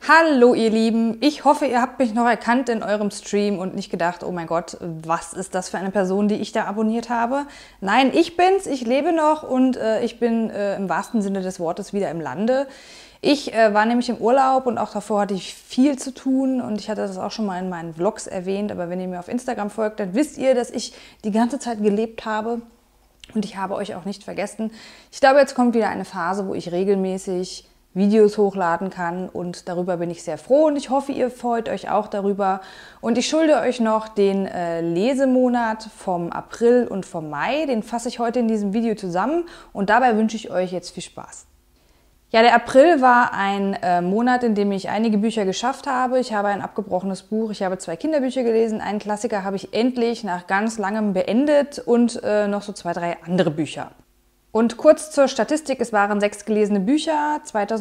Hallo ihr Lieben, ich hoffe, ihr habt mich noch erkannt in eurem Stream und nicht gedacht, oh mein Gott, was ist das für eine Person, die ich da abonniert habe? Nein, ich bin's, ich lebe noch und ich bin im wahrsten Sinne des Wortes wieder im Lande. Ich war nämlich im Urlaub und auch davor hatte ich viel zu tun und ich hatte das auch schon mal in meinen Vlogs erwähnt, aber wenn ihr mir auf Instagram folgt, dann wisst ihr, dass ich die ganze Zeit gelebt habe und ich habe euch auch nicht vergessen. Ich glaube, jetzt kommt wieder eine Phase, wo ich regelmäßig Videos hochladen kann und darüber bin ich sehr froh und ich hoffe, ihr freut euch auch darüber. Und ich schulde euch noch den Lesemonat vom April und vom Mai, den fasse ich heute in diesem Video zusammen und dabei wünsche ich euch jetzt viel Spaß. Ja, der April war ein Monat, in dem ich einige Bücher geschafft habe. Ich habe ein abgebrochenes Buch, ich habe 2 Kinderbücher gelesen, einen Klassiker habe ich endlich nach ganz langem beendet und noch so 2, 3 andere Bücher. Und kurz zur Statistik, es waren 6 gelesene Bücher,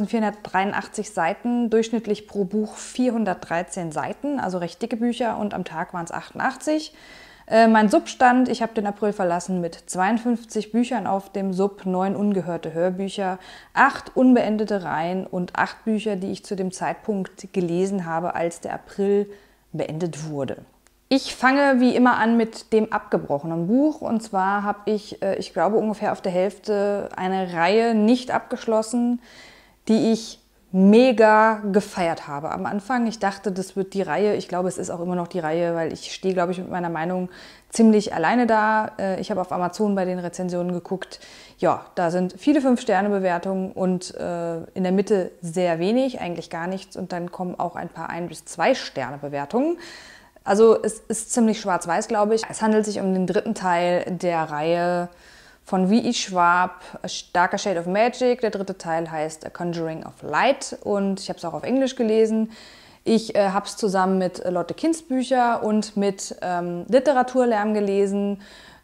2483 Seiten, durchschnittlich pro Buch 413 Seiten, also recht dicke Bücher und am Tag waren es 88. Mein Substand, ich habe den April verlassen mit 52 Büchern auf dem Sub, 9 ungehörte Hörbücher, 8 unbeendete Reihen und 8 Bücher, die ich zu dem Zeitpunkt gelesen habe, als der April beendet wurde. Ich fange wie immer an mit dem abgebrochenen Buch und zwar habe ich glaube ungefähr auf der Hälfte eine Reihe nicht abgeschlossen, die ich mega gefeiert habe am Anfang. Ich dachte, das wird die Reihe, ich glaube, es ist auch immer noch die Reihe, weil ich stehe, glaube ich, mit meiner Meinung ziemlich alleine da. Ich habe auf Amazon bei den Rezensionen geguckt, ja, da sind viele 5-Sterne-Bewertungen und in der Mitte sehr wenig, eigentlich gar nichts und dann kommen auch ein paar 1- bis 2-Sterne-Bewertungen. Also es ist ziemlich schwarz-weiß, glaube ich. Es handelt sich um den 3. Teil der Reihe von V.E. Schwab, A Darker Shade of Magic. Der 3. Teil heißt A Conjuring of Light und ich habe es auch auf Englisch gelesen. Ich habe es zusammen mit Lotte Kindsbücher und mit Literaturlärm gelesen.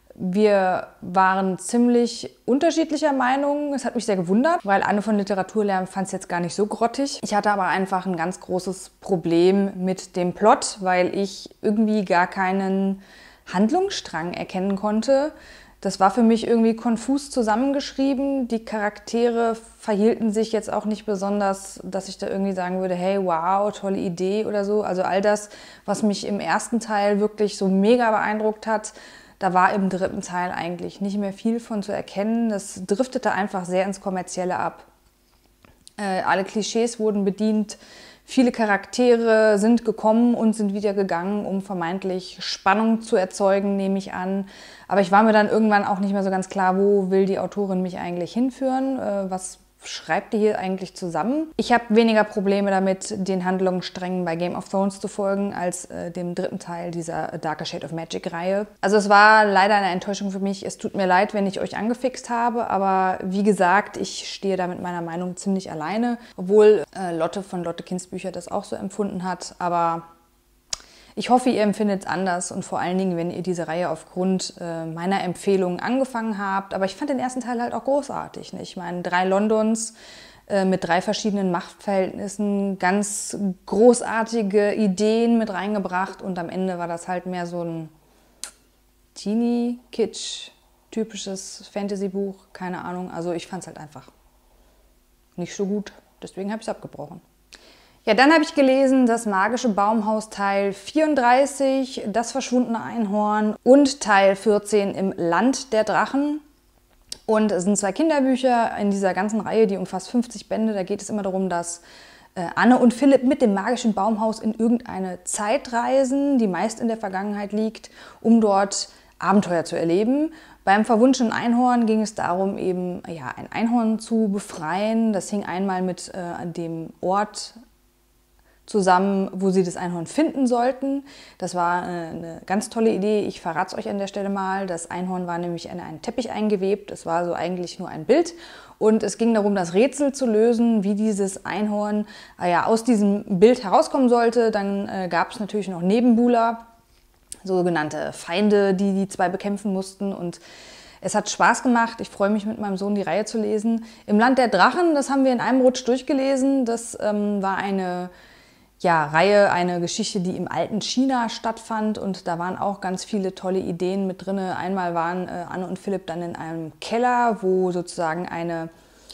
Wir waren ziemlich unterschiedlicher Meinung. Es hat mich sehr gewundert, weil Anne von Literaturlärm fand es jetzt gar nicht so grottig. Ich hatte aber einfach ein ganz großes Problem mit dem Plot, weil ich irgendwie gar keinen Handlungsstrang erkennen konnte. Das war für mich irgendwie konfus zusammengeschrieben. Die Charaktere verhielten sich jetzt auch nicht besonders, dass ich da irgendwie sagen würde, hey, wow, tolle Idee oder so. Also all das, was mich im ersten Teil wirklich so mega beeindruckt hat, da war im 3. Teil eigentlich nicht mehr viel von zu erkennen. Das driftete einfach sehr ins Kommerzielle ab. Alle Klischees wurden bedient. Viele Charaktere sind gekommen und sind wieder gegangen, um vermeintlich Spannung zu erzeugen, nehme ich an. Aber ich war mir dann irgendwann auch nicht mehr so ganz klar, wo will die Autorin mich eigentlich hinführen? Was schreibt die hier eigentlich zusammen? Ich habe weniger Probleme damit, den Handlungssträngen bei Game of Thrones zu folgen, als dem 3. Teil dieser A Darker Shade of Magic Reihe. Also es war leider eine Enttäuschung für mich. Es tut mir leid, wenn ich euch angefixt habe, aber wie gesagt, ich stehe da mit meiner Meinung ziemlich alleine, obwohl Lotte von Lotte Kindsbücher das auch so empfunden hat, aber ich hoffe, ihr empfindet es anders und vor allen Dingen, wenn ihr diese Reihe aufgrund meiner Empfehlungen angefangen habt. Aber ich fand den ersten Teil halt auch großartig. Ne? Ich meine, 3 Londons mit 3 verschiedenen Machtverhältnissen, ganz großartige Ideen mit reingebracht und am Ende war das halt mehr so ein Teenie-Kitsch, typisches Fantasy-Buch, keine Ahnung. Also ich fand es halt einfach nicht so gut, deswegen habe ich es abgebrochen. Ja, dann habe ich gelesen Das magische Baumhaus Teil 34, Das verschwundene Einhorn und Teil 14 Im Land der Drachen. Und es sind 2 Kinderbücher in dieser ganzen Reihe, die umfasst 50 Bände. Da geht es immer darum, dass Anne und Philipp mit dem magischen Baumhaus in irgendeine Zeit reisen, die meist in der Vergangenheit liegt, um dort Abenteuer zu erleben. Beim verwunschenen Einhorn ging es darum, eben ja, ein Einhorn zu befreien. Das hing einmal mit dem Ort zusammen, wo sie das Einhorn finden sollten. Das war eine ganz tolle Idee. Ich verrate es euch an der Stelle mal. Das Einhorn war nämlich in einen Teppich eingewebt. Es war so eigentlich nur ein Bild. Und es ging darum, das Rätsel zu lösen, wie dieses Einhorn aus diesem Bild herauskommen sollte. Dann gab es natürlich noch Nebenbuhler, sogenannte Feinde, die die 2 bekämpfen mussten. Und es hat Spaß gemacht. Ich freue mich, mit meinem Sohn die Reihe zu lesen. Im Land der Drachen, das haben wir in einem Rutsch durchgelesen. Das war eine Reihe, eine Geschichte, die im alten China stattfand und da waren auch ganz viele tolle Ideen mit drin. Einmal waren Anne und Philipp dann in einem Keller, wo sozusagen eine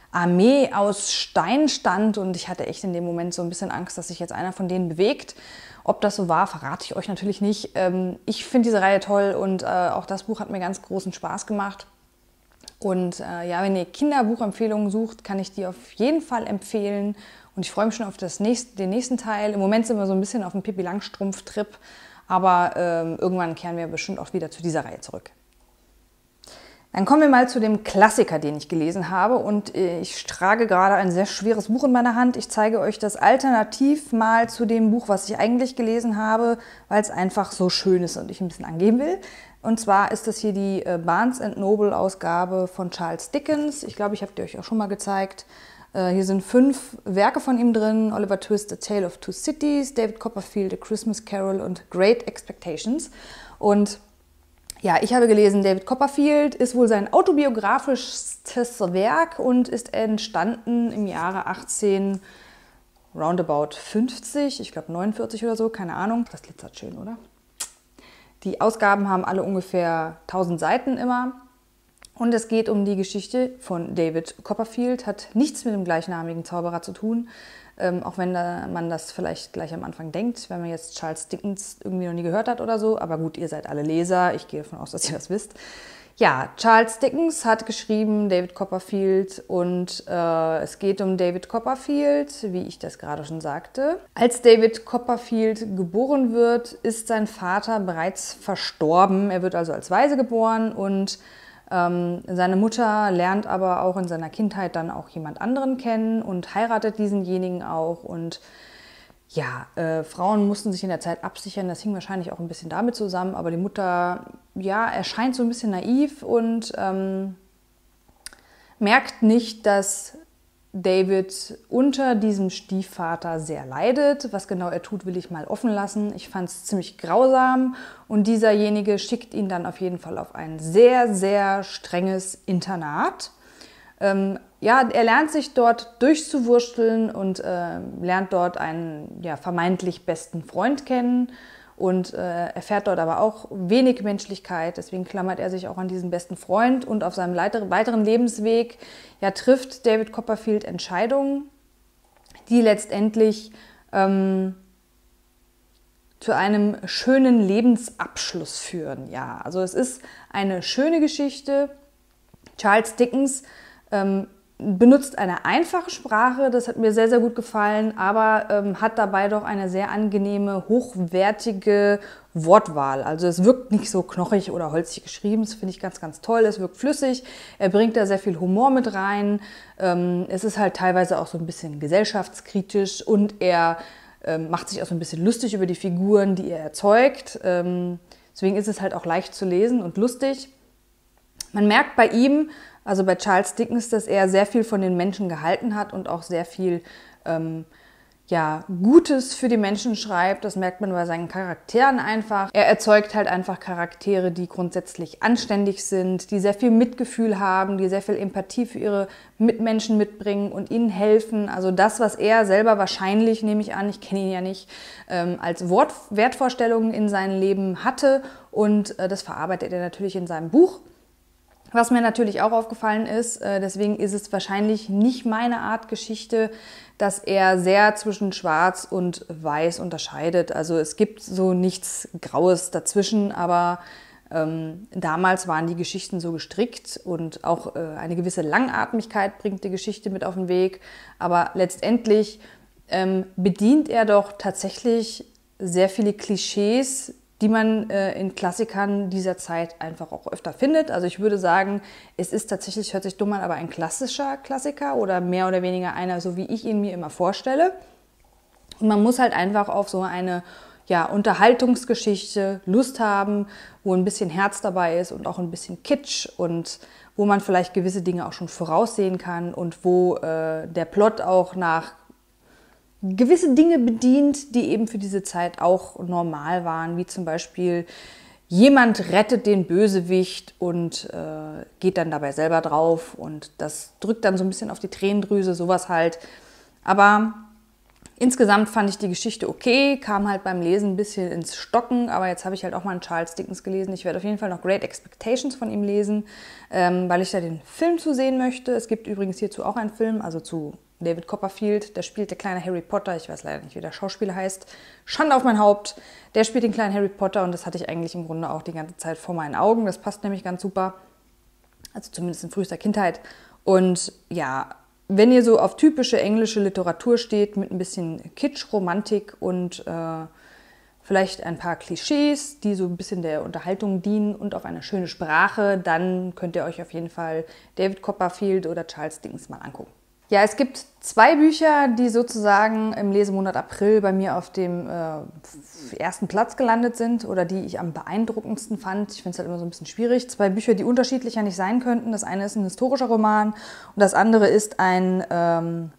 Armee aus Stein stand und ich hatte echt in dem Moment so ein bisschen Angst, dass sich jetzt einer von denen bewegt. Ob das so war, verrate ich euch natürlich nicht. Ich finde diese Reihe toll und auch das Buch hat mir ganz großen Spaß gemacht. Und ja, wenn ihr Kinderbuchempfehlungen sucht, kann ich die auf jeden Fall empfehlen. Und ich freue mich schon auf den nächsten Teil. Im Moment sind wir so ein bisschen auf dem Pippi Langstrumpf-Trip, aber irgendwann kehren wir bestimmt auch wieder zu dieser Reihe zurück. Dann kommen wir mal zu dem Klassiker, den ich gelesen habe. Und ich trage gerade ein sehr schweres Buch in meiner Hand. Ich zeige euch das alternativ mal zu dem Buch, was ich eigentlich gelesen habe, weil es einfach so schön ist und ich ein bisschen angeben will. Und zwar ist das hier die Barnes & Noble Ausgabe von Charles Dickens. Ich glaube, ich habe die euch auch schon mal gezeigt. Hier sind 5 Werke von ihm drin. Oliver Twist, A Tale of Two Cities, David Copperfield, A Christmas Carol und Great Expectations. Und ja, ich habe gelesen, David Copperfield ist wohl sein autobiografisches Werk und ist entstanden im Jahre 18 roundabout 50, ich glaube 49 oder so, keine Ahnung. Das glitzert schön, oder? Die Ausgaben haben alle ungefähr 1000 Seiten immer. Und es geht um die Geschichte von David Copperfield, hat nichts mit dem gleichnamigen Zauberer zu tun. Auch wenn man das vielleicht gleich am Anfang denkt, wenn man jetzt Charles Dickens irgendwie noch nie gehört hat oder so. Aber gut, ihr seid alle Leser, ich gehe davon aus, dass ihr das wisst. Ja, Charles Dickens hat geschrieben David Copperfield und es geht um David Copperfield, wie ich das gerade schon sagte. Als David Copperfield geboren wird, ist sein Vater bereits verstorben. Er wird also als Waise geboren und seine Mutter lernt aber auch in seiner Kindheit dann auch jemand anderen kennen und heiratet diesenjenigen auch. Und ja, Frauen mussten sich in der Zeit absichern, das hing wahrscheinlich auch ein bisschen damit zusammen, aber die Mutter, ja, erscheint so ein bisschen naiv und merkt nicht, dass David unter diesem Stiefvater sehr leidet. Was genau er tut, will ich mal offen lassen. Ich fand es ziemlich grausam und dieserjenige schickt ihn dann auf jeden Fall auf ein sehr, sehr strenges Internat. Ja, er lernt sich dort durchzuwursteln und lernt dort einen vermeintlich besten Freund kennen und erfährt dort aber auch wenig Menschlichkeit. Deswegen klammert er sich auch an diesen besten Freund und auf seinem weiteren Lebensweg trifft David Copperfield Entscheidungen, die letztendlich zu einem schönen Lebensabschluss führen. Ja, also es ist eine schöne Geschichte. Charles Dickens benutzt eine einfache Sprache, das hat mir sehr, sehr gut gefallen, aber hat dabei doch eine sehr angenehme, hochwertige Wortwahl. Also es wirkt nicht so knochig oder holzig geschrieben, das finde ich ganz, ganz toll. Es wirkt flüssig, er bringt da sehr viel Humor mit rein. Es ist halt teilweise auch so ein bisschen gesellschaftskritisch und er macht sich auch so ein bisschen lustig über die Figuren, die er erzeugt. Deswegen ist es halt auch leicht zu lesen und lustig. Man merkt bei ihm, also bei Charles Dickens, dass er sehr viel von den Menschen gehalten hat und auch sehr viel Gutes für die Menschen schreibt. Das merkt man bei seinen Charakteren einfach. Er erzeugt halt einfach Charaktere, die grundsätzlich anständig sind, die sehr viel Mitgefühl haben, die sehr viel Empathie für ihre Mitmenschen mitbringen und ihnen helfen. Also das, was er selber wahrscheinlich, nehme ich an, ich kenne ihn ja nicht, als Wertvorstellungen in seinem Leben hatte. Und das verarbeitet er natürlich in seinem Buch. Was mir natürlich auch aufgefallen ist, deswegen ist es wahrscheinlich nicht meine Art Geschichte, dass er sehr zwischen Schwarz und Weiß unterscheidet. Also es gibt so nichts Graues dazwischen, aber damals waren die Geschichten so gestrickt und auch eine gewisse Langatmigkeit bringt die Geschichte mit auf den Weg. Aber letztendlich bedient er doch tatsächlich sehr viele Klischees, die man in Klassikern dieser Zeit einfach auch öfter findet. Also ich würde sagen, es ist tatsächlich, hört sich dumm an, aber ein klassischer Klassiker oder mehr oder weniger einer, so wie ich ihn mir immer vorstelle. Und man muss halt einfach auf so eine Unterhaltungsgeschichte Lust haben, wo ein bisschen Herz dabei ist und auch ein bisschen Kitsch und wo man vielleicht gewisse Dinge auch schon voraussehen kann und wo der Plot auch nach gewisse Dinge bedient, die eben für diese Zeit auch normal waren, wie zum Beispiel jemand rettet den Bösewicht und geht dann dabei selber drauf und das drückt dann so ein bisschen auf die Tränendrüse, sowas halt. Aber Insgesamt fand ich die Geschichte okay, kam halt beim Lesen ein bisschen ins Stocken, aber jetzt habe ich halt auch mal einen Charles Dickens gelesen. Ich werde auf jeden Fall noch Great Expectations von ihm lesen, weil ich da den Film zu sehen möchte. Es gibt übrigens hierzu auch einen Film, also zu David Copperfield. Da spielt der kleine Harry Potter, ich weiß leider nicht, wie der Schauspieler heißt. Schande auf mein Haupt. Der spielt den kleinen Harry Potter und das hatte ich eigentlich im Grunde auch die ganze Zeit vor meinen Augen. Das passt nämlich ganz super, also zumindest in frühester Kindheit. Und ja, wenn ihr so auf typische englische Literatur steht, mit ein bisschen Kitsch, Romantik und vielleicht ein paar Klischees, die so ein bisschen der Unterhaltung dienen und auf eine schöne Sprache, dann könnt ihr euch auf jeden Fall David Copperfield oder Charles Dickens mal angucken. Ja, es gibt 2 Bücher, die sozusagen im Lesemonat April bei mir auf dem ersten Platz gelandet sind oder die ich am beeindruckendsten fand. Ich finde es halt immer so ein bisschen schwierig. 2 Bücher, die unterschiedlicher nicht sein könnten. Das eine ist ein historischer Roman und das andere ist ein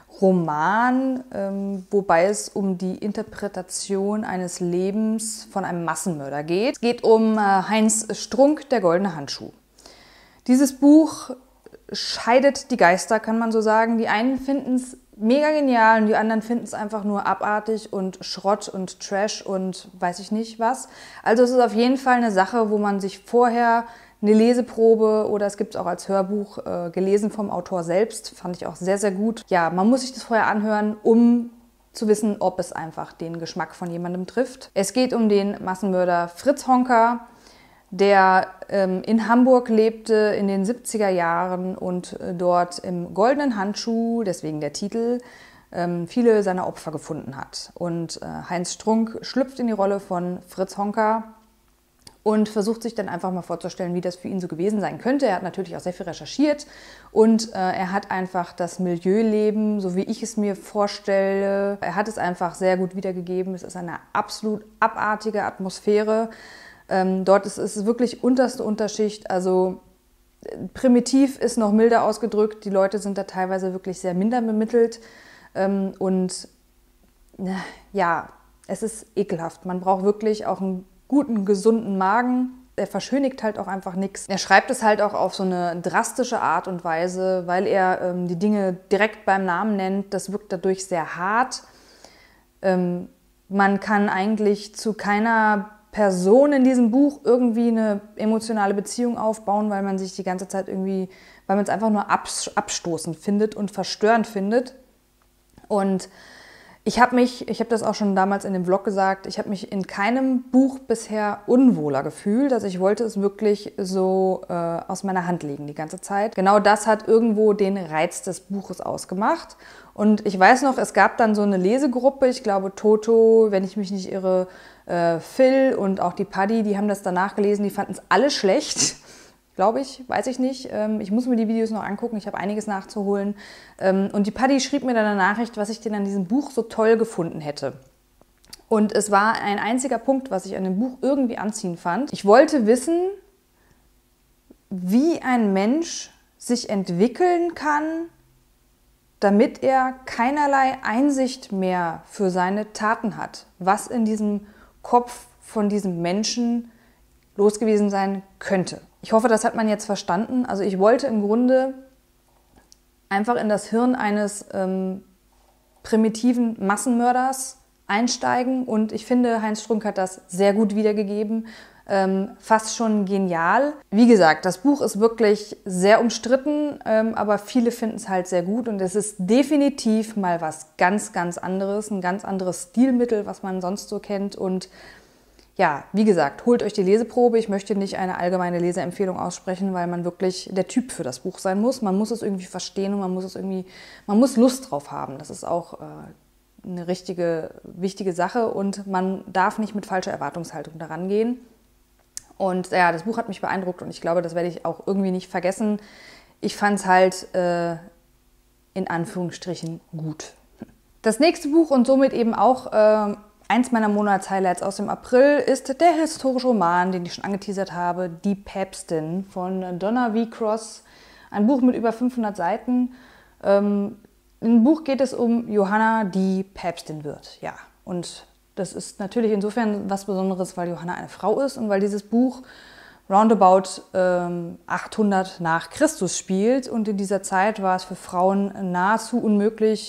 Roman, wobei es um die Interpretation eines Lebens von einem Massenmörder geht. Es geht um Heinz Strunk, der goldene Handschuh. Dieses Buch scheidet die Geister, kann man so sagen. Die einen finden es mega genial und die anderen finden es einfach nur abartig und Schrott und Trash und weiß ich nicht was. Also es ist auf jeden Fall eine Sache, wo man sich vorher eine Leseprobe oder es gibt es auch als Hörbuch gelesen vom Autor selbst, fand ich auch sehr, sehr gut. Ja, man muss sich das vorher anhören, um zu wissen, ob es einfach den Geschmack von jemandem trifft. Es geht um den Massenmörder Fritz Honka, der in Hamburg lebte in den 70er Jahren und dort im goldenen Handschuh, deswegen der Titel, viele seiner Opfer gefunden hat. Und Heinz Strunk schlüpft in die Rolle von Fritz Honka und versucht sich dann einfach mal vorzustellen, wie das für ihn so gewesen sein könnte. Er hat natürlich auch sehr viel recherchiert und er hat einfach das Milieuleben, so wie ich es mir vorstelle, er hat es einfach sehr gut wiedergegeben. Es ist eine absolut abartige Atmosphäre. Dort ist es wirklich unterste Unterschicht, also primitiv ist noch milder ausgedrückt, die Leute sind da teilweise wirklich sehr minder bemittelt und ja, es ist ekelhaft. Man braucht wirklich auch einen guten, gesunden Magen. Er verschönigt halt auch einfach nichts. Er schreibt es halt auch auf so eine drastische Art und Weise, weil er die Dinge direkt beim Namen nennt. Das wirkt dadurch sehr hart. Man kann eigentlich zu keiner Person in diesem Buch irgendwie eine emotionale Beziehung aufbauen, weil man sich die ganze Zeit irgendwie, weil man es einfach nur abstoßend findet und verstörend findet. Und ich habe das auch schon damals in dem Vlog gesagt, ich habe mich in keinem Buch bisher unwohler gefühlt. Also ich wollte es wirklich so aus meiner Hand legen die ganze Zeit. Genau das hat irgendwo den Reiz des Buches ausgemacht. Und ich weiß noch, es gab dann so eine Lesegruppe, ich glaube Toto, wenn ich mich nicht irre, Phil und auch die Paddy, die haben das danach gelesen, die fanden es alle schlecht. Glaube ich, weiß ich nicht. Ich muss mir die Videos noch angucken, ich habe einiges nachzuholen. Und die Paddy schrieb mir dann eine Nachricht, was ich denn an diesem Buch so toll gefunden hätte. Und es war ein einziger Punkt, was ich an dem Buch irgendwie anziehend fand. Ich wollte wissen, wie ein Mensch sich entwickeln kann, damit er keinerlei Einsicht mehr für seine Taten hat. Was in diesem Kopf von diesem Menschen los gewesen sein könnte. Ich hoffe, das hat man jetzt verstanden. Also ich wollte im Grunde einfach in das Hirn eines primitiven Massenmörders einsteigen und ich finde, Heinz Strunk hat das sehr gut wiedergegeben, fast schon genial. Wie gesagt, das Buch ist wirklich sehr umstritten, aber viele finden es halt sehr gut und es ist definitiv mal was ganz, ganz anderes, ein ganz anderes Stilmittel, was man sonst so kennt und ja, wie gesagt, holt euch die Leseprobe. Ich möchte nicht eine allgemeine Leseempfehlung aussprechen, weil man wirklich der Typ für das Buch sein muss. Man muss es irgendwie verstehen und man muss Lust drauf haben. Das ist auch eine richtige, wichtige Sache und man darf nicht mit falscher Erwartungshaltung daran gehen. Und ja, das Buch hat mich beeindruckt und ich glaube, das werde ich auch irgendwie nicht vergessen. Ich fand es halt in Anführungsstrichen gut. Das nächste Buch und somit eben auch eins meiner Monatshighlights aus dem April ist der historische Roman, den ich schon angeteasert habe, Die Päpstin von Donna V. Cross. Ein Buch mit über 500 Seiten. Im Buch geht es um Johanna, die Päpstin wird. Ja, und das ist natürlich insofern was Besonderes, weil Johanna eine Frau ist und weil dieses Buch roundabout 800 nach Christus spielt. Und in dieser Zeit war es für Frauen nahezu unmöglich,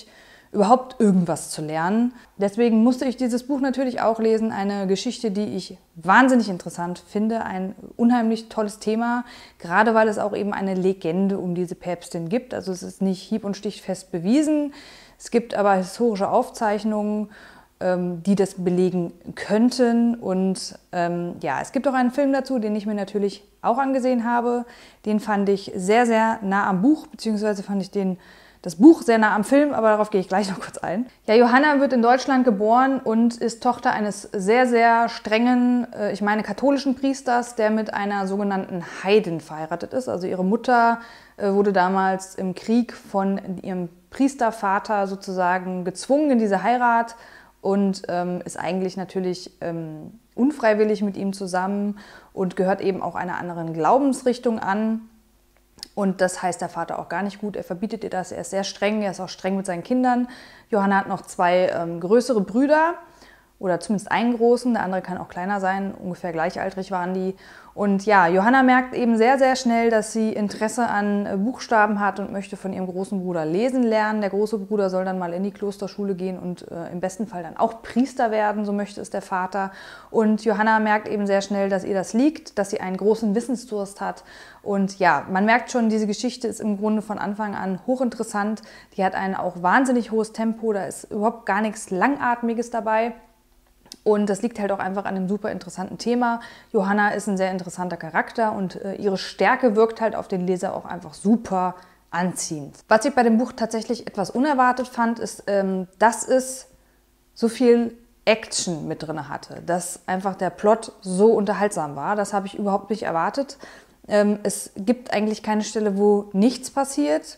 überhaupt irgendwas zu lernen. Deswegen musste ich dieses Buch natürlich auch lesen. Eine Geschichte, die ich wahnsinnig interessant finde. Ein unheimlich tolles Thema, gerade weil es auch eben eine Legende um diese Päpstin gibt. Also es ist nicht hieb- und stichfest bewiesen. Es gibt aber historische Aufzeichnungen, die das belegen könnten. Und ja, es gibt auch einen Film dazu, den ich mir natürlich auch angesehen habe. Den fand ich sehr, sehr nah am Buch, beziehungsweise fand ich das Buch sehr nah am Film, aber darauf gehe ich gleich noch kurz ein. Ja, Johanna wird in Deutschland geboren und ist Tochter eines sehr, sehr strengen, ich meine katholischen Priesters, der mit einer sogenannten Heidin verheiratet ist. Also ihre Mutter wurde damals im Krieg von ihrem Priestervater sozusagen gezwungen in diese Heirat und ist eigentlich natürlich unfreiwillig mit ihm zusammen und gehört eben auch einer anderen Glaubensrichtung an. Und das heißt der Vater auch gar nicht gut. Er verbietet ihr das. Er ist sehr streng. Er ist auch streng mit seinen Kindern. Johanna hat noch zwei größere Brüder oder zumindest einen großen. Der andere kann auch kleiner sein. Ungefähr gleichaltrig waren die. Und ja, Johanna merkt eben sehr, sehr schnell, dass sie Interesse an Buchstaben hat und möchte von ihrem großen Bruder lesen lernen. Der große Bruder soll dann mal in die Klosterschule gehen und im besten Fall dann auch Priester werden, so möchte es der Vater. Und Johanna merkt eben sehr schnell, dass ihr das liegt, dass sie einen großen Wissensdurst hat. Und ja, man merkt schon, diese Geschichte ist im Grunde von Anfang an hochinteressant. Die hat ein auch wahnsinnig hohes Tempo, da ist überhaupt gar nichts Langatmiges dabei. Und das liegt halt auch einfach an einem super interessanten Thema. Johanna ist ein sehr interessanter Charakter und ihre Stärke wirkt halt auf den Leser auch einfach super anziehend. Was ich bei dem Buch tatsächlich etwas unerwartet fand, ist, dass es so viel Action mit drin hatte, dass einfach der Plot so unterhaltsam war. Das habe ich überhaupt nicht erwartet. Es gibt eigentlich keine Stelle, wo nichts passiert.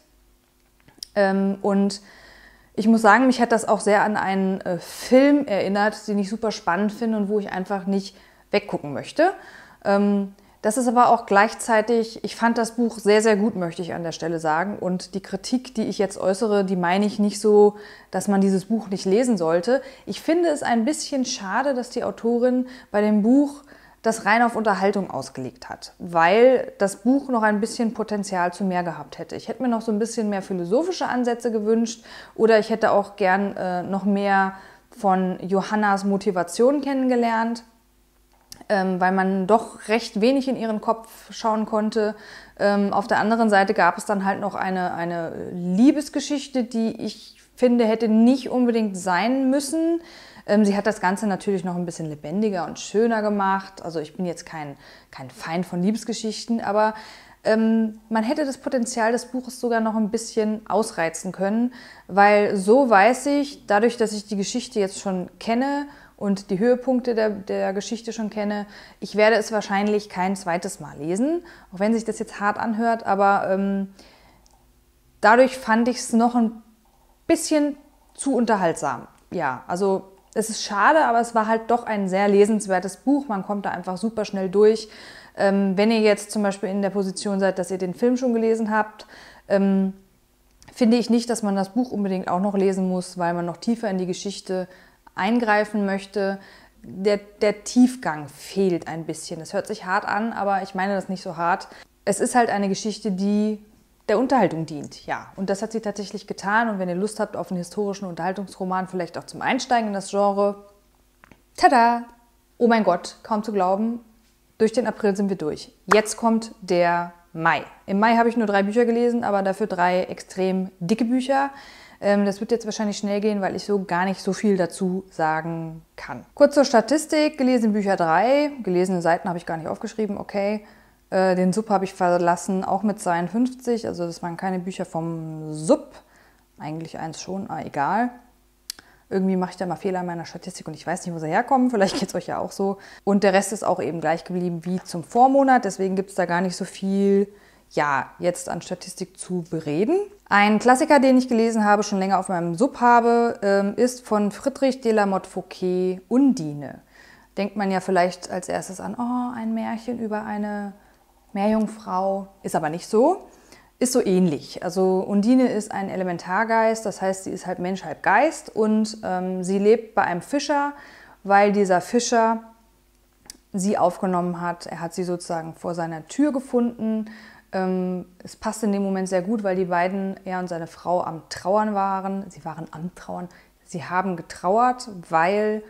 Und ich muss sagen, mich hat das auch sehr an einen Film erinnert, den ich super spannend finde und wo ich einfach nicht weggucken möchte. Das ist aber auch gleichzeitig, ich fand das Buch sehr, sehr gut, möchte ich an der Stelle sagen. Und die Kritik, die ich jetzt äußere, die meine ich nicht so, dass man dieses Buch nicht lesen sollte. Ich finde es ein bisschen schade, dass die Autorin bei dem Buch das rein auf Unterhaltung ausgelegt hat, weil das Buch noch ein bisschen Potenzial zu mehr gehabt hätte. Ich hätte mir noch so ein bisschen mehr philosophische Ansätze gewünscht oder ich hätte auch gern noch mehr von Johannas Motivation kennengelernt, weil man doch recht wenig in ihren Kopf schauen konnte. Auf der anderen Seite gab es dann halt noch eine Liebesgeschichte, die ich finde, hätte nicht unbedingt sein müssen. Sie hat das Ganze natürlich noch ein bisschen lebendiger und schöner gemacht. Also ich bin jetzt kein Feind von Liebesgeschichten, aber man hätte das Potenzial des Buches sogar noch ein bisschen ausreizen können, weil so weiß ich, dadurch, dass ich die Geschichte jetzt schon kenne und die Höhepunkte der Geschichte schon kenne, ich werde es wahrscheinlich kein zweites Mal lesen, auch wenn sich das jetzt hart anhört, aber dadurch fand ich es noch ein bisschen zu unterhaltsam. Ja, also es ist schade, aber es war halt doch ein sehr lesenswertes Buch. Man kommt da einfach super schnell durch. Wenn ihr jetzt zum Beispiel in der Position seid, dass ihr den Film schon gelesen habt, finde ich nicht, dass man das Buch unbedingt auch noch lesen muss, weil man noch tiefer in die Geschichte eingreifen möchte. Der Tiefgang fehlt ein bisschen. Es hört sich hart an, aber ich meine das nicht so hart. Es ist halt eine Geschichte, die der Unterhaltung dient, ja. Und das hat sie tatsächlich getan. Und wenn ihr Lust habt auf einen historischen Unterhaltungsroman, vielleicht auch zum Einsteigen in das Genre, tada! Oh mein Gott, kaum zu glauben, durch den April sind wir durch. Jetzt kommt der Mai. Im Mai habe ich nur 3 Bücher gelesen, aber dafür 3 extrem dicke Bücher. Das wird jetzt wahrscheinlich schnell gehen, weil ich so gar nicht so viel dazu sagen kann. Kurz zur Statistik, gelesene Bücher 3, gelesene Seiten habe ich gar nicht aufgeschrieben, okay. Den Sub habe ich verlassen, auch mit 52, also das waren keine Bücher vom Sub, eigentlich eins schon, aber egal. Irgendwie mache ich da mal Fehler in meiner Statistik und ich weiß nicht, wo sie herkommen, vielleicht geht es euch ja auch so. Und der Rest ist auch eben gleich geblieben wie zum Vormonat, deswegen gibt es da gar nicht so viel, ja, jetzt an Statistik zu bereden. Ein Klassiker, den ich gelesen habe, schon länger auf meinem Sub habe, ist von Friedrich de la Motte-Fouquet, Undine. Denkt man ja vielleicht als erstes an, oh, ein Märchen über eine Meerjungfrau, ist aber nicht so, ist so ähnlich. Also Undine ist ein Elementargeist, das heißt, sie ist halb Mensch, halb Geist und sie lebt bei einem Fischer, weil dieser Fischer sie aufgenommen hat. Er hat sie sozusagen vor seiner Tür gefunden, Es passte in dem Moment sehr gut, weil die beiden, er und seine Frau, am Trauern waren. Sie waren am Trauern. Sie haben getrauert, weil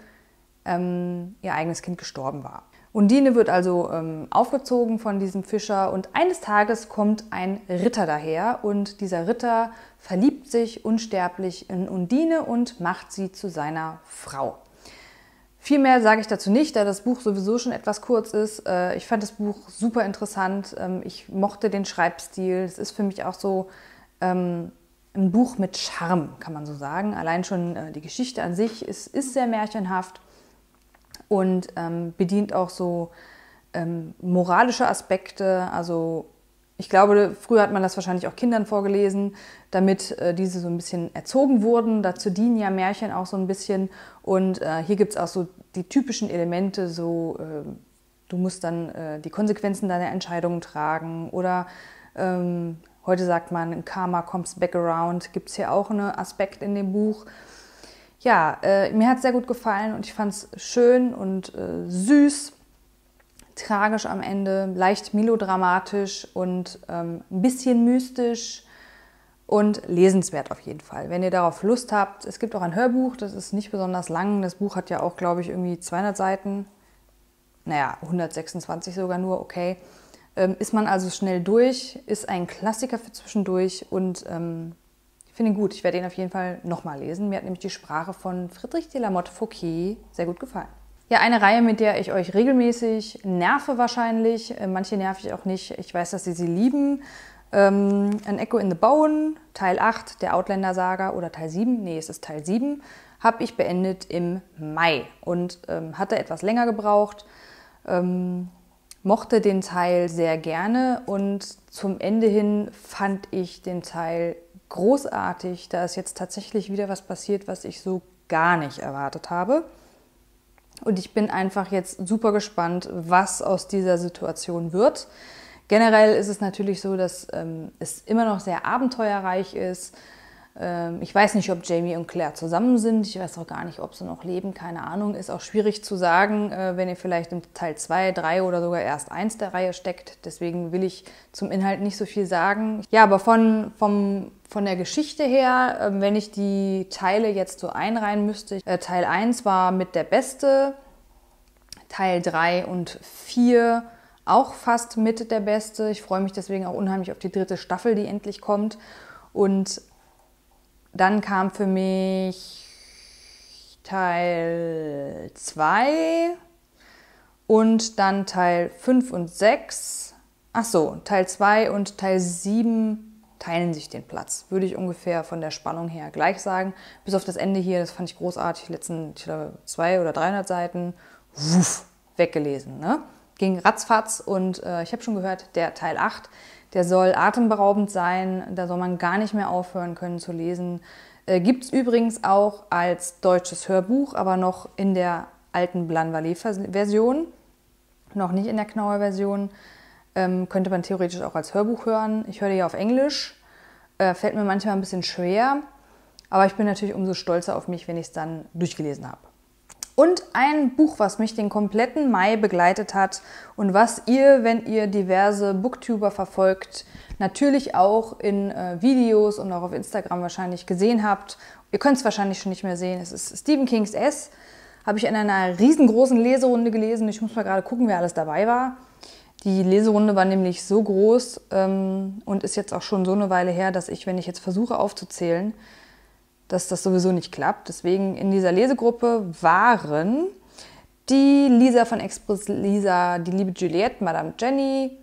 ihr eigenes Kind gestorben war. Undine wird also aufgezogen von diesem Fischer und eines Tages kommt ein Ritter daher und dieser Ritter verliebt sich unsterblich in Undine und macht sie zu seiner Frau. Viel mehr sage ich dazu nicht, da das Buch sowieso schon etwas kurz ist. Ich fand das Buch super interessant. Ich mochte den Schreibstil. Es ist für mich auch so ein Buch mit Charme, kann man so sagen. Allein schon die Geschichte an sich ist sehr märchenhaft und bedient auch so moralische Aspekte. Also ich glaube, früher hat man das wahrscheinlich auch Kindern vorgelesen, damit diese so ein bisschen erzogen wurden. Dazu dienen ja Märchen auch so ein bisschen. Und hier gibt es auch so die typischen Elemente, so du musst dann die Konsequenzen deiner Entscheidungen tragen. Oder heute sagt man, Karma comes back around, gibt es hier auch einen Aspekt in dem Buch. Ja, mir hat es sehr gut gefallen und ich fand es schön und süß. Tragisch am Ende, leicht melodramatisch und ein bisschen mystisch und lesenswert auf jeden Fall. Wenn ihr darauf Lust habt, es gibt auch ein Hörbuch, das ist nicht besonders lang. Das Buch hat ja auch, glaube ich, irgendwie 200 Seiten. Naja, 126 sogar nur, okay. Ist man also schnell durch, ist ein Klassiker für zwischendurch und ich finde ihn gut. Ich werde ihn auf jeden Fall nochmal lesen. Mir hat nämlich die Sprache von Friedrich de la Motte Fouquet sehr gut gefallen. Ja, eine Reihe, mit der ich euch regelmäßig nerve wahrscheinlich. Manche nerv ich auch nicht. Ich weiß, dass sie lieben. An Echo in the Bone, Teil 8 der Outlander-Saga oder Teil 7, nee, es ist Teil 7, habe ich beendet im Mai und hatte etwas länger gebraucht. Mochte den Teil sehr gerne und zum Ende hin fand ich den Teil großartig. Da ist jetzt tatsächlich wieder was passiert, was ich so gar nicht erwartet habe. Und ich bin einfach jetzt super gespannt, was aus dieser Situation wird. Generell ist es natürlich so, dass es immer noch sehr abenteuerreich ist. Ich weiß nicht, ob Jamie und Claire zusammen sind. Ich weiß auch gar nicht, ob sie noch leben. Keine Ahnung. Ist auch schwierig zu sagen, wenn ihr vielleicht im Teil 2, 3 oder sogar erst 1 der Reihe steckt. Deswegen will ich zum Inhalt nicht so viel sagen. Ja, aber von der Geschichte her, wenn ich die Teile jetzt so einreihen müsste, Teil 1 war mit der beste, Teil 3 und 4 auch fast mit der beste. Ich freue mich deswegen auch unheimlich auf die 3. Staffel, die endlich kommt. Und dann kam für mich Teil 2 und dann Teil 5 und 6. Ach so, Teil 2 und Teil 7 teilen sich den Platz. Würde ich ungefähr von der Spannung her gleich sagen. Bis auf das Ende hier, das fand ich großartig. Die letzten, ich glaube, 200 oder 300 Seiten, wuff, weggelesen. Ne? Ging ratzfatz und ich habe schon gehört, der Teil 8, der soll atemberaubend sein. Da soll man gar nicht mehr aufhören können zu lesen. Gibt es übrigens auch als deutsches Hörbuch, aber noch in der alten Blanvalet-Version, noch nicht in der Knauer Version. Könnte man theoretisch auch als Hörbuch hören. Ich höre die ja auf Englisch. Fällt mir manchmal ein bisschen schwer. Aber ich bin natürlich umso stolzer auf mich, wenn ich es dann durchgelesen habe. Und ein Buch, was mich den kompletten Mai begleitet hat und was ihr, wenn ihr diverse Booktuber verfolgt, natürlich auch in Videos und auch auf Instagram wahrscheinlich gesehen habt. Ihr könnt es wahrscheinlich schon nicht mehr sehen. Es ist Stephen Kings S. Habe ich in einer riesengroßen Leserunde gelesen. Ich muss mal gerade gucken, wer alles dabei war. Die Leserunde war nämlich so groß und ist jetzt auch schon so eine Weile her, dass ich, wenn ich jetzt versuche aufzuzählen, dass das sowieso nicht klappt. Deswegen in dieser Lesegruppe waren die Lisa von Express Lisa, die liebe Juliette, Madame Jenny,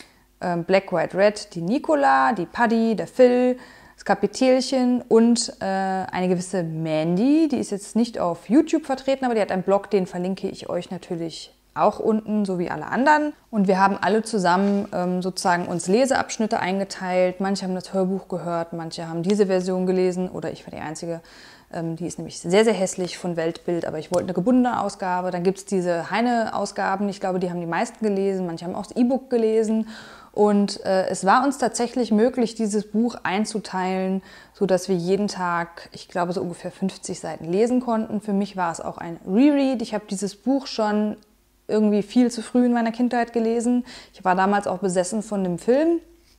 Black, White, Red, die Nicola, die Paddy, der Phil, das Kapitelchen und eine gewisse Mandy. Die ist jetzt nicht auf YouTube vertreten, aber die hat einen Blog, den verlinke ich euch natürlich auch unten, so wie alle anderen. Und wir haben alle zusammen sozusagen uns Leseabschnitte eingeteilt. Manche haben das Hörbuch gehört, manche haben diese Version gelesen oder ich war die Einzige. Die ist nämlich sehr, sehr hässlich von Weltbild, aber ich wollte eine gebundene Ausgabe. Dann gibt es diese Heine-Ausgaben, ich glaube, die haben die meisten gelesen. Manche haben auch das E-Book gelesen. Und es war uns tatsächlich möglich, dieses Buch einzuteilen, sodass wir jeden Tag, ich glaube, so ungefähr 50 Seiten lesen konnten. Für mich war es auch ein Reread. Ich habe dieses Buch schon irgendwie viel zu früh in meiner Kindheit gelesen. Ich war damals auch besessen von dem Film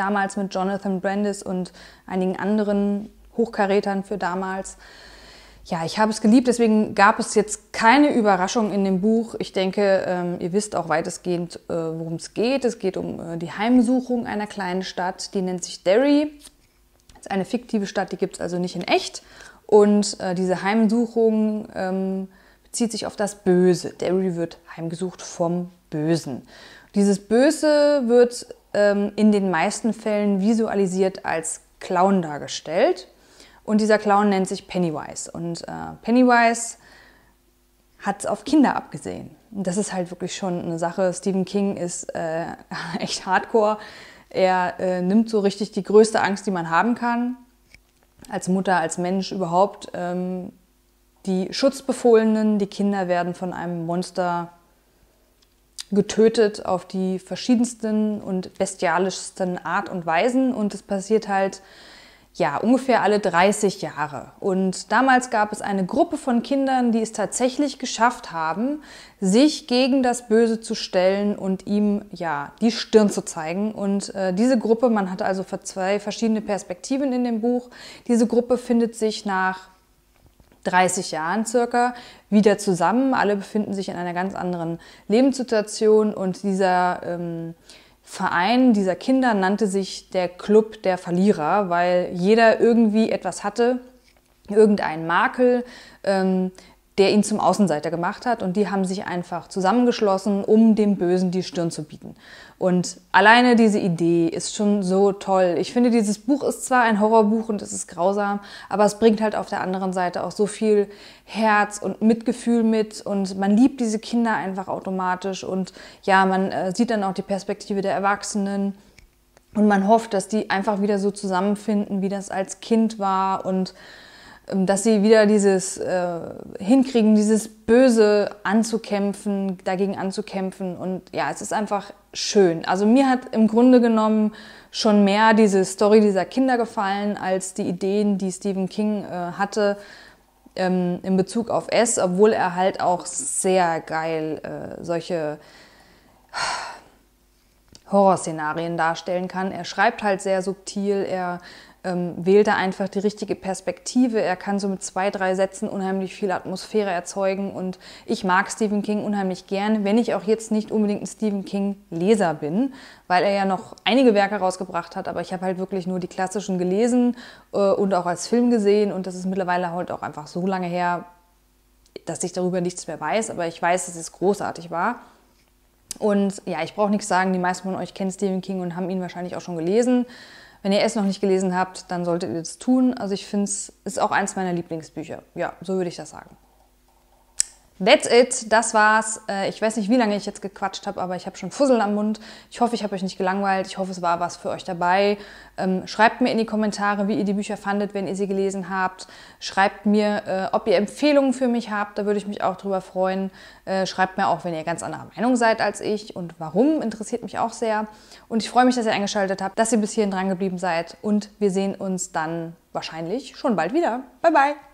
damals mit Jonathan Brandis und einigen anderen Hochkarätern für damals. Ja, ich habe es geliebt, deswegen gab es jetzt keine Überraschung in dem Buch. Ich denke, ihr wisst auch weitestgehend, worum es geht. Es geht um die Heimsuchung einer kleinen Stadt, die nennt sich Derry. Das ist eine fiktive Stadt, die gibt es also nicht in echt. Und diese Heimsuchung bezieht sich auf das Böse. Derry wird heimgesucht vom Bösen. Dieses Böse wird in den meisten Fällen visualisiert als Clown dargestellt. Und dieser Clown nennt sich Pennywise. Und Pennywise hat es auf Kinder abgesehen. Und das ist halt wirklich schon eine Sache. Stephen King ist echt hardcore. Er nimmt so richtig die größte Angst, die man haben kann. Als Mutter, als Mensch überhaupt. Die Schutzbefohlenen, die Kinder werden von einem Monster getötet auf die verschiedensten und bestialischsten Art und Weisen. Und es passiert halt ja, ungefähr alle 30 Jahre. Und damals gab es eine Gruppe von Kindern, die es tatsächlich geschafft haben, sich gegen das Böse zu stellen und ihm ja die Stirn zu zeigen. Und diese Gruppe, man hatte also zwei verschiedene Perspektiven in dem Buch, diese Gruppe findet sich nach 30 Jahren circa wieder zusammen. Alle befinden sich in einer ganz anderen Lebenssituation und dieser Verein dieser Kinder nannte sich der Club der Verlierer, weil jeder irgendwie etwas hatte, irgendeinen Makel, der ihn zum Außenseiter gemacht hat. Und die haben sich einfach zusammengeschlossen, um dem Bösen die Stirn zu bieten. Und alleine diese Idee ist schon so toll. Ich finde, dieses Buch ist zwar ein Horrorbuch und es ist grausam, aber es bringt halt auf der anderen Seite auch so viel Herz und Mitgefühl mit. Und man liebt diese Kinder einfach automatisch. Und ja, man sieht dann auch die Perspektive der Erwachsenen. Und man hofft, dass die einfach wieder so zusammenfinden, wie das als Kind war. Und dass sie wieder dieses hinkriegen, dieses Böse anzukämpfen, dagegen anzukämpfen. Und ja, es ist einfach schön. Also mir hat im Grunde genommen schon mehr diese Story dieser Kinder gefallen, als die Ideen, die Stephen King hatte in Bezug auf S, obwohl er halt auch sehr geil solche Horrorszenarien darstellen kann. Er schreibt halt sehr subtil, er wählt da einfach die richtige Perspektive. Er kann so mit 2, 3 Sätzen unheimlich viel Atmosphäre erzeugen und ich mag Stephen King unheimlich gern, wenn ich auch jetzt nicht unbedingt ein Stephen King-Leser bin, weil er ja noch einige Werke rausgebracht hat, aber ich habe halt wirklich nur die klassischen gelesen und auch als Film gesehen und das ist mittlerweile halt auch einfach so lange her, dass ich darüber nichts mehr weiß, aber ich weiß, dass es großartig war. Und ja, ich brauche nichts sagen, die meisten von euch kennen Stephen King und haben ihn wahrscheinlich auch schon gelesen. Wenn ihr es noch nicht gelesen habt, dann solltet ihr das tun. Also ich finde, es ist auch eins meiner Lieblingsbücher. Ja, so würde ich das sagen. That's it, das war's. Ich weiß nicht, wie lange ich jetzt gequatscht habe, aber ich habe schon Fusseln am Mund. Ich hoffe, ich habe euch nicht gelangweilt. Ich hoffe, es war was für euch dabei. Schreibt mir in die Kommentare, wie ihr die Bücher fandet, wenn ihr sie gelesen habt. Schreibt mir, ob ihr Empfehlungen für mich habt, da würde ich mich auch drüber freuen. Schreibt mir auch, wenn ihr ganz anderer Meinung seid als ich und warum, interessiert mich auch sehr. Und ich freue mich, dass ihr eingeschaltet habt, dass ihr bis hierhin dran geblieben seid und wir sehen uns dann wahrscheinlich schon bald wieder. Bye, bye!